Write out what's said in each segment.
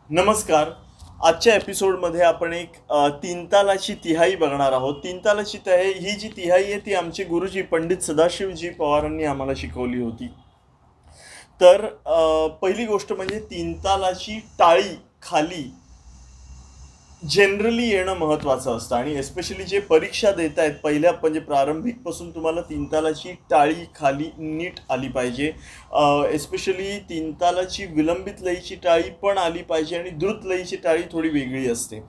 नमस्कार. आजच्या एपिसोडमध्ये आपण एक तीन तालाची तिहाई बघणार आहोत. तीन तालाची तिहाई ही जी तिहाई आहे ती आमचे गुरुजी पंडित सदाशिवजी पवारांनी आम्हाला शिकवली होती. तर पहिली गोष्ट म्हणजे तीन तालाची टाळी खाली जनरली येणं महत्त्वाचं असतं आणि एस्पेशली जे परीक्षा देत आहेत पहिल्या म्हणजे प्रारंभिकपासून तुम्हाला तीन तालाची टाळी खाली नीट आली पाहिजे. एस्पेशली तीन तालाची विलंबित लयीची टाळी पण आली पाहिजे आणि द्रुत लयीची टाळी थोडी वेगळी असते.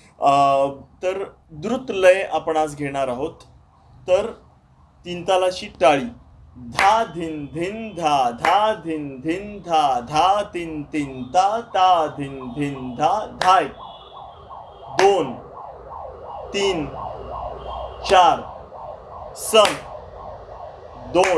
तर द्रुत लय आपण आज घेणार आहोत. तर तीन तालाची टाळी धा धिन धिन धा धा धिन धिन धा धा तीन तीन ता ता धिन धिन धा धाय 2 3 4 सम 2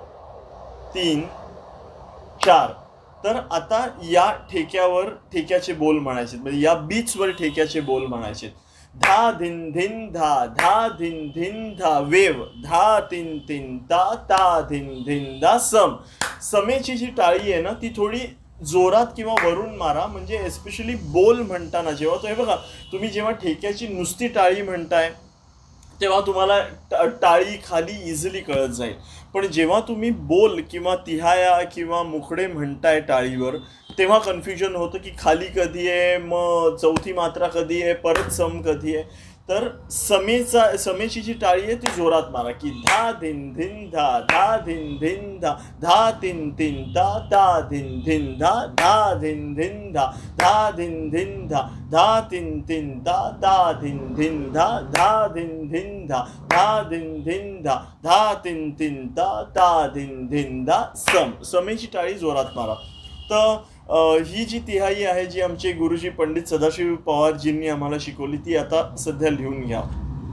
3 4. तर आता या ठेक्याचे बोल म्हणायचे म्हणजे या बीचवर ठेक्याचे बोल म्हणायचे. धा धिन धिन धा धा धिन धिन धा वेव धा तीन तीन ता ता धिन धिन धा सम. समेची जी टाळी आहे ना ती थोडी जोरात किंवा वरून मारा. म्हणजे एस्पेशली बोल म्हणताना जेव्हा तो हे बघा तुम्ही जेव्हा ठेक्याची नुसती टाळी म्हणताय तेव्हा तुम्हाला टाळी खाली इझिली कळत जाईल. पण जेव्हा तुम्ही बोल किंवा तिहाया किंवा मुखडे म्हणताय टाळीवर तेव्हा कन्फ्युजन होतं की खाली कधी आहे, मग चौथी मात्रा कधी आहे, परत सम कधी आहे. तर समेची जी टाळी आहे ती जोरात मारा की धा धिन धिन धा धा धिन धिन धा धा तीन तीन ता ता धिन धिन धा धा धिन धिन धा धा धिन धिन धा धा तीन तीन ता ता धिन धिन धा धा धिन धिन धा धा धिन धिन धा धा तीन तीन ता ता धिन धिन धा सम. समेची टाळी जोरात मारा. तर ही जी तिहाई आहे जी आमचे गुरुजी पंडित सदाशिव पवारजींनी आम्हाला शिकवली ती आता सध्या लिहून घ्या.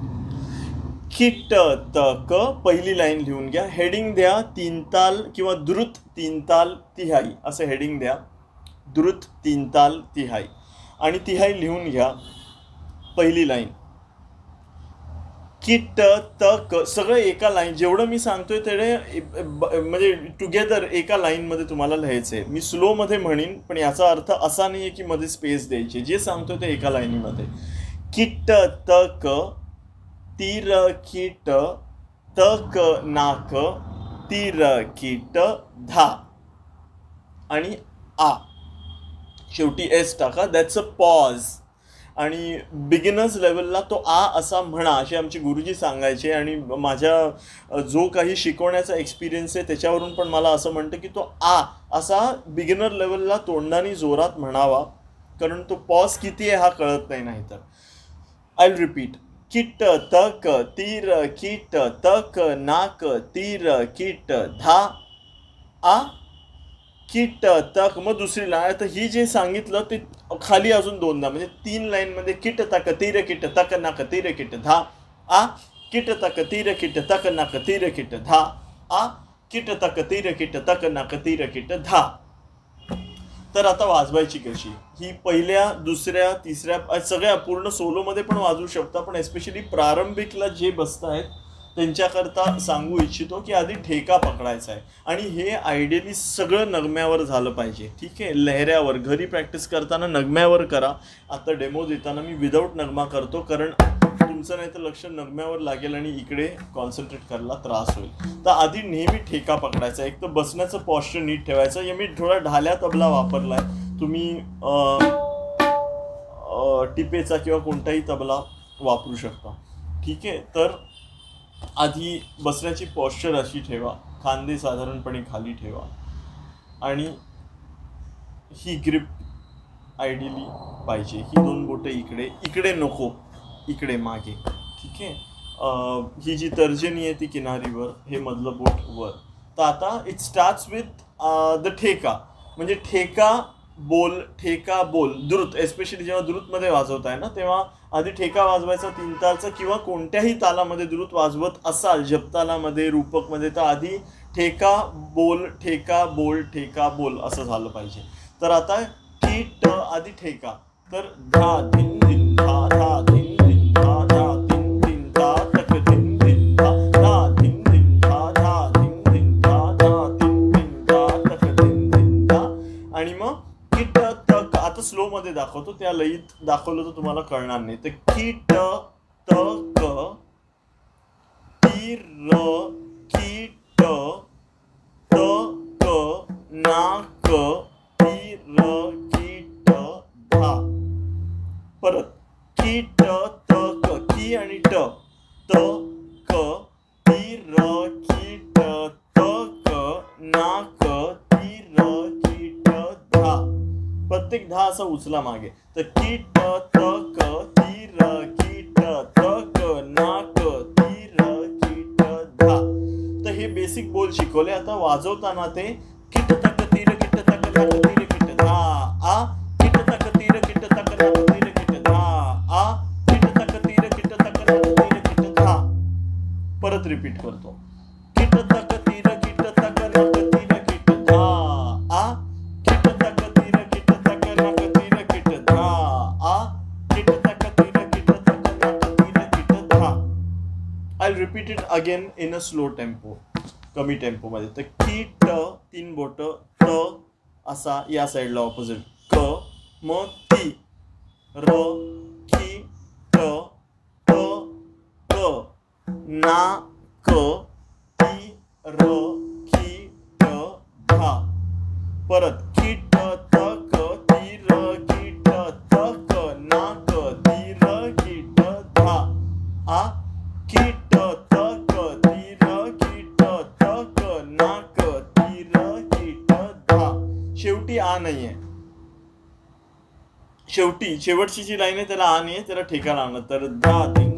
किट तक पहिली लाईन लिहून घ्या. हेडिंग द्या तीन ताल किंवा द्रुत तीन ताल तिहाई असं हेडिंग द्या. द्रुत तीन ताल तिहाई आणि तिहाई लिहून घ्या. पहिली लाईन किट तक सगळं एका लाईन जेवढं मी सांगतोय तेवढे म्हणजे टुगेदर एका लाईनमध्ये तुम्हाला लिहायचं आहे. मी स्लोमध्ये म्हणीन पण याचा अर्थ असा नाही आहे की मध्ये स्पेस द्यायची. जे सांगतोय ते एका लाईनीमध्ये. किट तक तीर किट तक नाक तीर किट धा आणि आ शेवटी एस टाका. That's a pause. आणि बिगिनर्स लेवलला तो आ असा म्हणा असे आमचे गुरुजी सांगायचे. आणि माझ्या जो काही शिकवण्याचा एक्सपिरियन्स आहे त्याच्यावरून पण मला असं म्हणतं की तो आ असा बिगिनर लेवलला तोंडाने जोरात म्हणावा कारण तो पॉज किती आहे हा कळत नाही. तर आय विल रिपीट. किट तक तीर किट तक नाक तीर किट धा आ किट तक. मग दुसरी लाईन. तर ही जे सांगितलं ते खाली अजून दोनदा म्हणजे 3 लाईनमध्ये किट तक तीर किट तक नाक तीर किट धा आ किट तक तीर किट तक नाक तीर किट धा आ किट तक तीर किट तक नाक तीर किट धा. तर आता वाजवायची कशी ही पहिल्या दुसऱ्या तिसऱ्या सगळ्या पूर्ण सोलोमध्ये पण वाजवू शकता. पण एस्पेशली प्रारंभिकला जे बसतायत त्यांच्याकरता सांगू इच्छितो की आधी ठेका पकडायचा आहे आणि हे आयडियली सगळं नगम्यावर झालं पाहिजे. ठीक आहे. लहऱ्यावर घरी प्रॅक्टिस करताना नगम्यावर करा. आता डेमो देताना मी विदाऊट नगमा करतो कारण तुमचं नाही तर लक्ष नगम्यावर लागेल आणि इकडे कॉन्सन्ट्रेट करायला त्रास होईल. तर आधी नेहमी ठेका पकडायचा. एक तर बसण्याचं पॉस्चर नीट ठेवायचं. मी थोडा ढाल्या तबला वापरलाय. तुम्ही टिपेचा किंवा कोणताही तबला वापरू शकता. ठीक आहे. तर आधी बसण्याची पॉस्चर अशी ठेवा. खांदे साधारणपणे खाली ठेवा आणि ही ग्रिप आयडियली पाहिजे. ही 2 बोटं इकडे नको इकडे मागे. ठीक आहे. ही जी तर्जनी आहे ती किनारीवर हे मधलं बोट वर. तर आता इट स्टार्ट्स विथ द ठेका म्हणजे ठेका बोल द्रुत. एस्पेशली जेव्हा द्रुतमध्ये वाजवताय ना तेव्हा आधी ठेका वाजवायचा तीन तालचा किंवा कोणत्याही तालामध्ये द्रुत वाजवत असाल जपतालामध्ये रूपकमध्ये तर आधी ठेका बोल ठेका बोल ठेका बोल असं झालं पाहिजे. तर आता किट आधी ठेका. तर धा धिन धिन धा धा धिन धिन धा धा धिन धिन धा तक धिन धिन धा धा धिन धिन धा धा धिन धिन धा धा धिन धिन धा तक धिन धिन धा. आणि मग किट तक आता स्लो मध्ये दाखवतो, त्या लयीत दाखवलं तर तुम्हाला कळणार नाही. तर कीट त क ती र कीट त क ना क ती र कीट धा. परत कीट त क की आणि ट त क ती र कीट त क ना क ती र कीट धा. प्रत्येक धा असा उचला मागे. तर कीट त क ती र कीट त क ना क ती र कीट धा. तर हे बेसिक बोल शिकवले. आता वाजवताना ते किट तक तीर किट तक नाक तीर किट धा आ किट तक तीर किट तक नाक तीर किट धा आ किट तक तीर किट तक नाक तीर किट धा. परत रिपीट करतो. किट तक तीर किट तक नाक तीर किट धा आ किट तक तीर किट तक नाक तीर किट धा आ किट तक तीर किट तक नाक तीर किट धा. I'll repeat it again in a slow tempo, कमी टेम्पो मध्ये. तर कीट तीन बोट त असा या साईडला ऑपोजिट क मग ती र की ट त क ना क ती र की ट धा. परत कीट त क ती र कीट त क ना क ती र कीट धा आ कीट त क ती र कीट त क ना क ती र कीट धा. शेवटी आ नाहीये. शेवटची जी लाईन आहे त्याला आ नाहीये, त्याला ठेका लावणार. तर धा तीन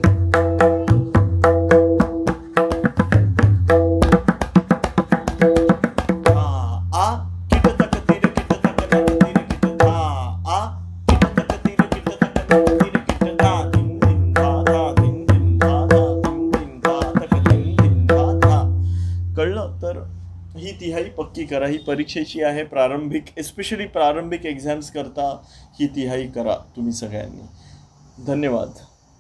ही तिहाई पक्की करा. ही परीक्षेची आहे प्रारंभिक, एस्पेशली प्रारंभिक एक्झाम्स करता ही तिहाई करा तुम्ही सगळ्यांनी. धन्यवाद.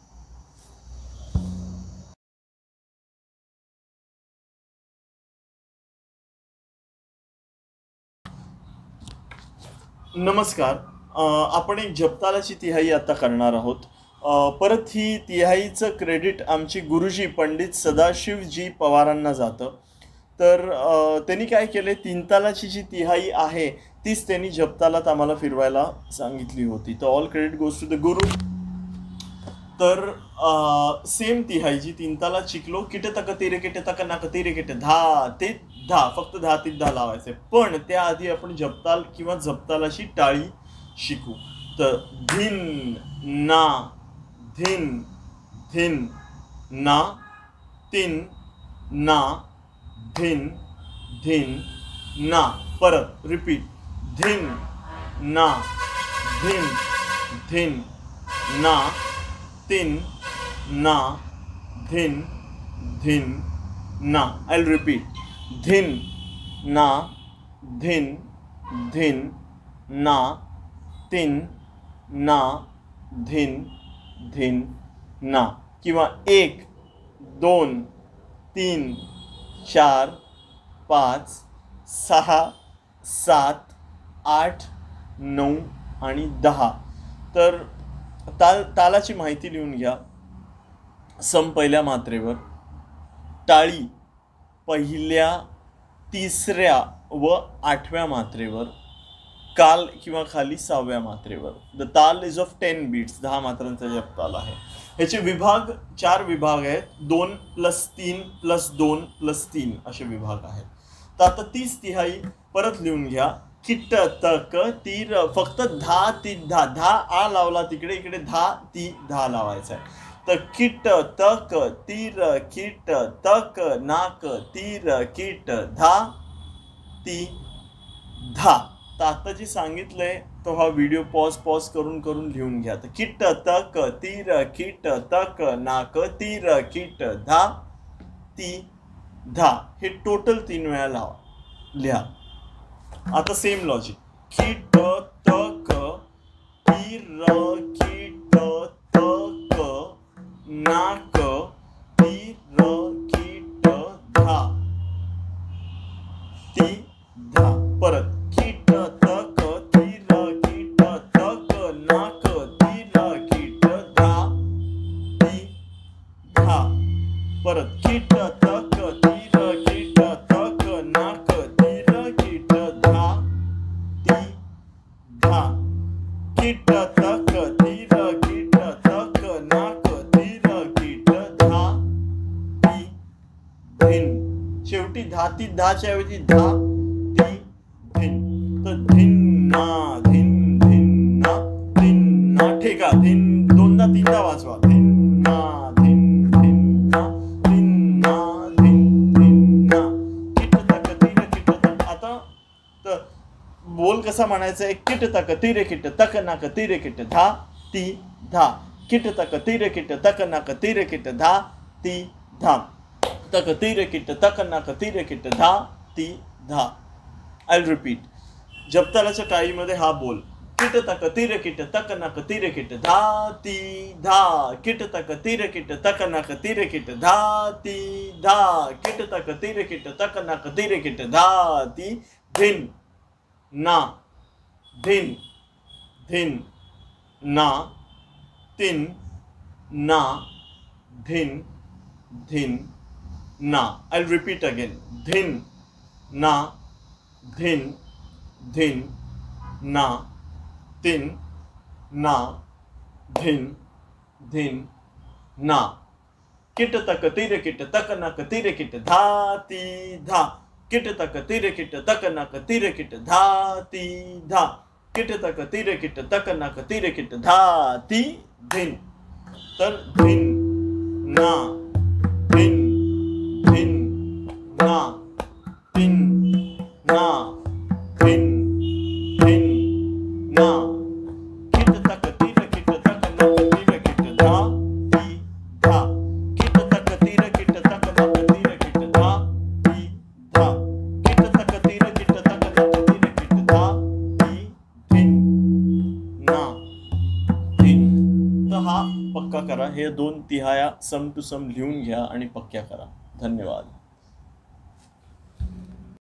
नमस्कार. आपण एक झपतालाची तिहाई आता करणार आहोत. परत ही तिहाईचं क्रेडिट आमची गुरुजी पंडित सदाशिवजी पवारांना जातं. तर त्यांनी काय केले, तीनतालाची जी तिहाई आहे तीच त्यांनी झपतालात आम्हाला फिरवायला सांगितली होती. तर all credit goes to the guru. तर सेम तिहाई जी तीनतालात शिकलो, किट तक तीर किट तक नाक तीर किट धा ते धा, फक्त धा ते धा लावायचे. पण त्याआधी आपण झपताल किंवा झपतालाची टाळी शिकू. तर धिन ना धिन धिन ना तीन ना धिन धिन ना. परत रिपीट. धिन ना धिन धिन ना तीन ना धिन धिन ना. I'll repeat. धिन ना धिन धिन ना तीन ना धिन धिन ना. किंवा 1 2 3 4 5 6 7 8 9 आणि 10. तर तालाची माहिती लिहून घ्या. सम पहिल्या मात्रेवर, टाळी पहिल्या, तिसऱ्या व 8व्या मात्रेवर, काल किंवा खाली 6व्या मात्रेवर. The taal is of 10 beats. 10 मात्रांचा जपताल आहे. ह्याचे विभाग 4 विभाग आहेत. 2 + 3 + 2 + 3 असे विभाग आहेत. तर आता 30 तिहाई परत लिहून घ्या. किट तक तीर, फक्त धा ती धा, धा आ लावला तिकडे, इकडे धा ती धा लावायचा आहे. तर किट तक तीर किट तक नाक तीर किट धा ती धा. तर आता जे सांगितलंय तो हा व्हिडिओ पॉज करून लिहून घ्या. तर किट तक तीर किट तक नाक तीर किट धा ती धा. हे टोटल 3 वेळा लिहा. आता सेम लॉजिक. किट तक तीर किट तक नाक तीर किट धा ती धा. परत किट तक तीर किट तक नाक धा ती धाच्या ऐवजी धा ती धिन. तर धिन्ना धिन धिन्ना धिन्ना ठेका धिन दोनदा तीनदा वाजवा. धिन्ना धिन धिन्ना धिन्ना धिन धिन्ना किट तक तीर किट तक. आता तर बोल कसा म्हणायचा आहे. किट तक तीर किट तक नाक तीर किट धा ती धा. किट तक तीर किट तक नाक तीर किट धा ती धा. तक तीर किट तक नाक तीर किट धा ती धा. I repeat. जपतालाच्या टाळीमध्ये हा बोल. किट तक तीर किट तक नाक तीर किट धा ती धा. किट तक तीर किट तक नाक तीर किट धा ती धा. किट तक तीर किट तक नाक तीर किट धा ती धिन ना धिन धिन ना तिन ना धिन धिन ना. I'll repeat again. धिन ना धिन धिन ना तिन ना धिन धिन ना. किट तक तीर किट तक नक तीर किट धा ती धा. किट तक तीर किट तक नक तीर किट धा ती धा. किट तक तीर किट तक नक तीर किट धा ती धिन. तर धिन ना धिन धिन ना तिन ना धिन धिन ना. किट तक तीर किट तक नक तीर किट धा ती धा. किट तक तीर किट तक नक तीर किट धा ती धा. किट तक तीर किट तक नक तीर किट धा ती धिन ना धिन. तर हा पक्का करा. हे 2 तिहाया सम टू सम लिहून घ्या आणि पक्क्या करा. धन्यवाद.